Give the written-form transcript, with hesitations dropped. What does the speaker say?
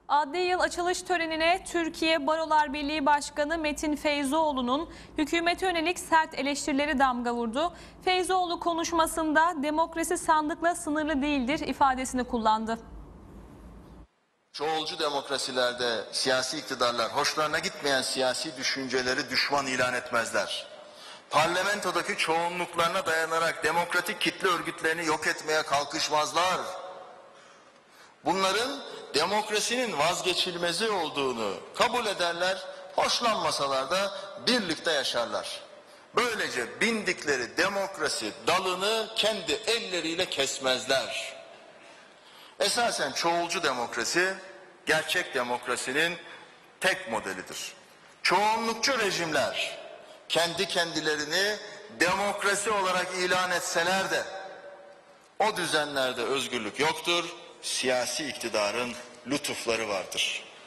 Adli yıl açılış törenine Türkiye Barolar Birliği Başkanı Metin Feyzoğlu'nun hükümete yönelik sert eleştirileri damga vurdu. Feyzoğlu konuşmasında demokrasi sandıkla sınırlı değildir ifadesini kullandı. Çoğulcu demokrasilerde siyasi iktidarlar hoşlarına gitmeyen siyasi düşünceleri düşman ilan etmezler. Parlamentodaki çoğunluklarına dayanarak demokratik kitle örgütlerini yok etmeye kalkışmazlar. Bunların demokrasinin vazgeçilmezi olduğunu kabul ederler, hoşlanmasalar da birlikte yaşarlar. Böylece bindikleri demokrasi dalını kendi elleriyle kesmezler. Esasen çoğulcu demokrasi, gerçek demokrasinin tek modelidir. Çoğunlukçu rejimler kendi kendilerini demokrasi olarak ilan etseler de o düzenlerde özgürlük yoktur, siyasi iktidarın lütufları vardır.